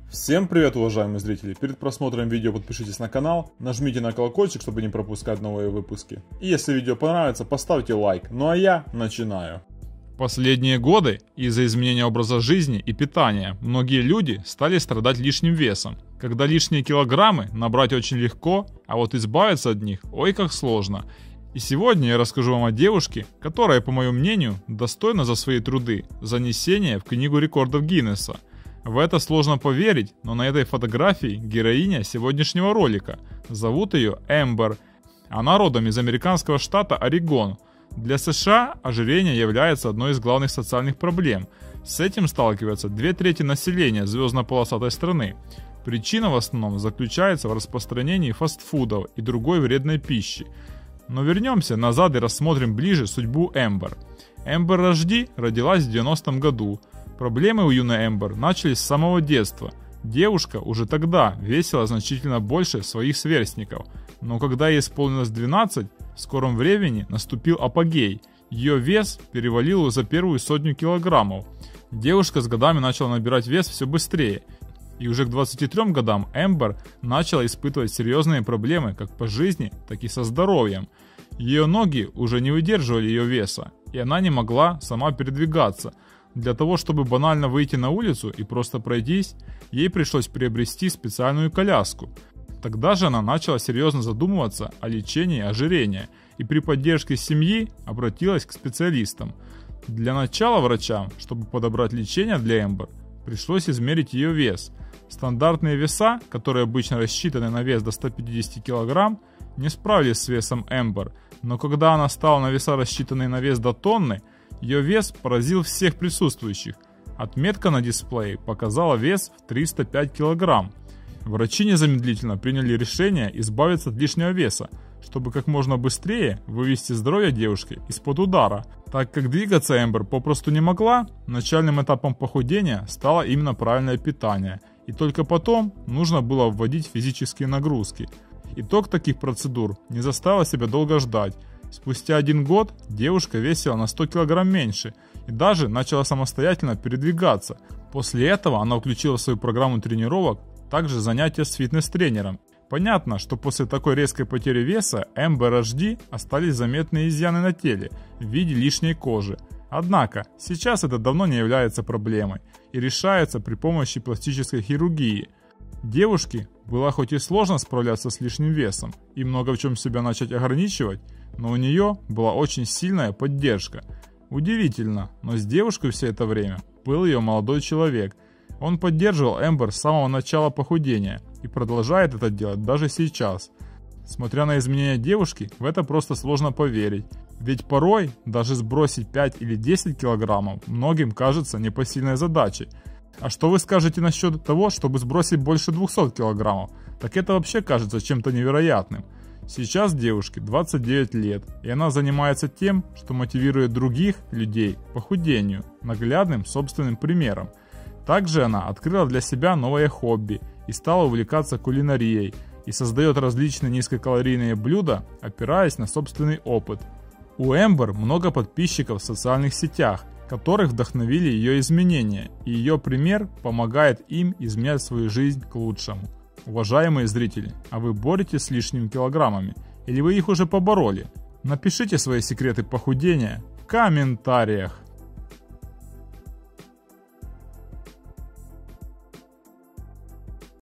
Всем привет, уважаемые зрители! Перед просмотром видео подпишитесь на канал, нажмите на колокольчик, чтобы не пропускать новые выпуски. И если видео понравится, поставьте лайк. Ну а я начинаю. Последние годы из-за изменения образа жизни и питания многие люди стали страдать лишним весом. Когда лишние килограммы набрать очень легко, а вот избавиться от них ой как сложно. И сегодня я расскажу вам о девушке, которая, по моему мнению, достойна за свои труды занесения в Книгу рекордов Гиннесса. В это сложно поверить, но на этой фотографии героиня сегодняшнего ролика. Зовут ее Эмбер. Она родом из американского штата Орегон. Для США ожирение является одной из главных социальных проблем. С этим сталкиваются 2/3 населения звездно-полосатой страны. Причина в основном заключается в распространении фастфудов и другой вредной пищи. Но вернемся назад и рассмотрим ближе судьбу Эмбер. Эмбер Рашди родилась в 90-м году. Проблемы у юной Эмбер начались с самого детства. Девушка уже тогда весила значительно больше своих сверстников. Но когда ей исполнилось 12, в скором времени наступил апогей. Ее вес перевалил за первую 100 килограммов. Девушка с годами начала набирать вес все быстрее. И уже к 23 годам Эмбер начала испытывать серьезные проблемы как по жизни, так и со здоровьем. Ее ноги уже не выдерживали ее веса, и она не могла сама передвигаться. Для того, чтобы банально выйти на улицу и просто пройтись, ей пришлось приобрести специальную коляску. Тогда же она начала серьезно задумываться о лечении ожирения и при поддержке семьи обратилась к специалистам. Для начала врачам, чтобы подобрать лечение для Эмбер, пришлось измерить ее вес. Стандартные веса, которые обычно рассчитаны на вес до 150 кг, не справились с весом Эмбер, но когда она стала на веса, рассчитанные на вес до тонны, ее вес поразил всех присутствующих. Отметка на дисплее показала вес в 305 кг. Врачи незамедлительно приняли решение избавиться от лишнего веса, чтобы как можно быстрее вывести здоровье девушки из-под удара. Так как двигаться Эмбер попросту не могла, начальным этапом похудения стало именно правильное питание, и только потом нужно было вводить физические нагрузки. Итог таких процедур не заставил себя долго ждать. Спустя 1 год девушка весила на 100 кг меньше и даже начала самостоятельно передвигаться. После этого она включила в свою программу тренировок также занятия с фитнес-тренером. Понятно, что после такой резкой потери веса Эмбер Рашди остались заметные изъяны на теле в виде лишней кожи. Однако сейчас это давно не является проблемой и решается при помощи пластической хирургии. Девушке было хоть и сложно справляться с лишним весом и много в чем себя начать ограничивать, но у нее была очень сильная поддержка. Удивительно, но с девушкой все это время был ее молодой человек. Он поддерживал Эмбер с самого начала похудения и продолжает это делать даже сейчас. Смотря на изменения девушки, в это просто сложно поверить. Ведь порой даже сбросить 5 или 10 килограммов многим кажется непосильной задачей. А что вы скажете насчет того, чтобы сбросить больше 200 килограммов? Так это вообще кажется чем-то невероятным. Сейчас девушке 29 лет, и она занимается тем, что мотивирует других людей к похудению, наглядным собственным примером. Также она открыла для себя новое хобби и стала увлекаться кулинарией и создает различные низкокалорийные блюда, опираясь на собственный опыт. У Эмбер много подписчиков в социальных сетях, которых вдохновили ее изменения, и ее пример помогает им изменять свою жизнь к лучшему. Уважаемые зрители, а вы боретесь с лишними килограммами? Или вы их уже побороли? Напишите свои секреты похудения в комментариях.